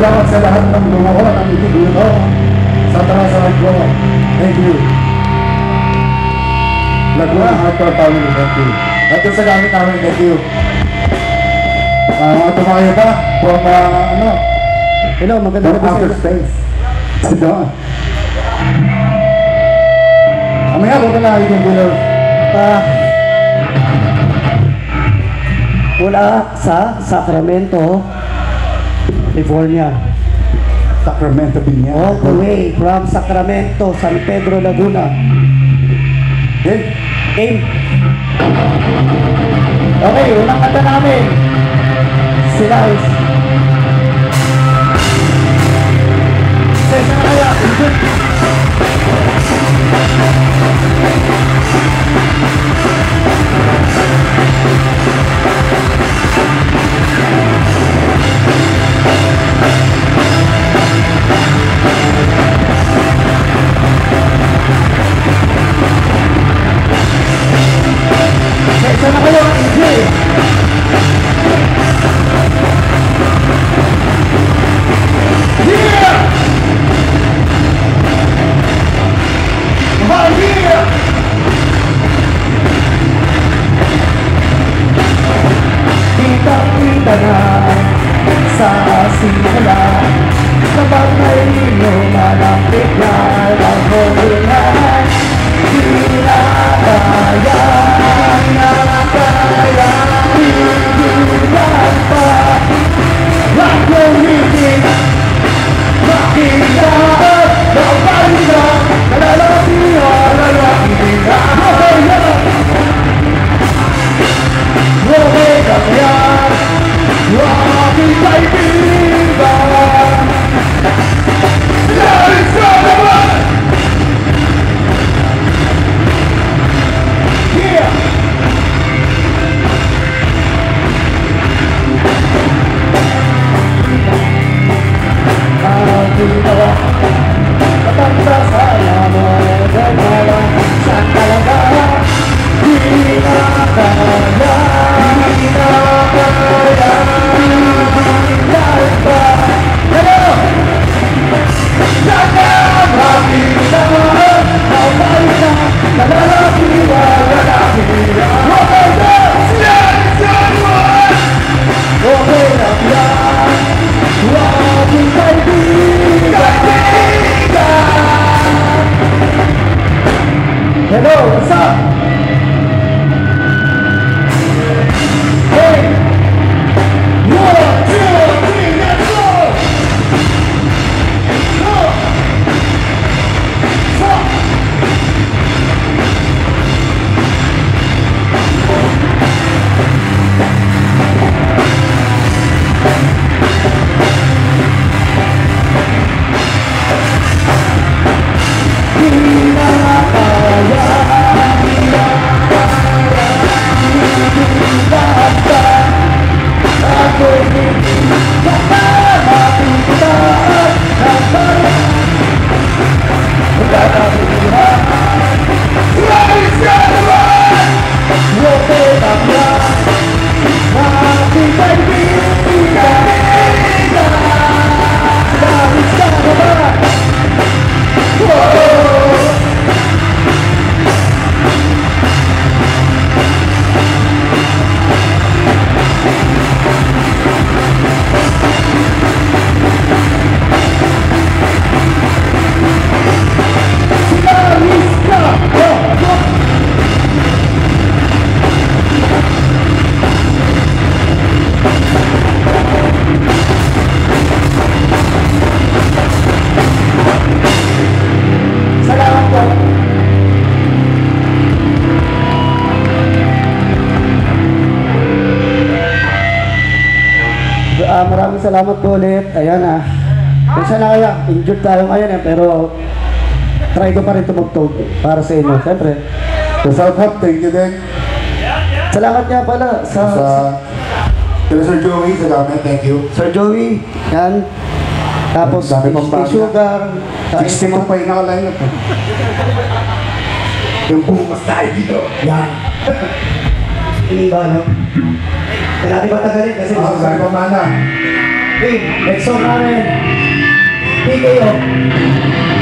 salamat sa lahat ng gumawa ng itigulo sa tarasaran ko. Thank you. Laguna Hardcore Family, thank you. At sa gamit namin, thank you. Tumayo pa from, hello, magandang gabi outer space. Sit down. Amaya ko na yung dealer. Mula sa Sacramento, California. Sacramento, Biñan. All the way from Sacramento, San Pedro, Laguna. Game. Okay, unang kanta namin. Sila is Session na kaya. Session na kayo. Enjoy. Yeah! Oh yeah! Kita-kita na sa simula kapag may lumalapit na ang huluhan. Di na kaya, higilan pa at lumitin. Makita ng balita, nalalaki o lalaki na kaya. Okay na kaya, aking kaibigan. Let it go naman! Yeah! Ginawa matanda sana mo ganawa saan talaga di na kaya higilan pa. Hello! Sana makita ang balita nalalaki o lalaki. Okay na! Okay na yan! Aking kaibigan. Hello, what's up? Hey! 1, 2, 3, let's go! Go! Stop! Maraming salamat po ulit. Ayan Kaya na kaya, injured tayo ngayon pero try ko pa rin tumugtog para sa inyo. Siyempre. So, shout out, thank you din. Salamat nga pala sa Sir Joey, salamat, thank you. Sir Joey, yan. Tapos, Sugar. 60 mo pa yung nakaline up. Yung bukas tayo dito. Yan. Hindi ba, no? Kaya natin matagalin kasi sa pamana. Next song namin, PKO.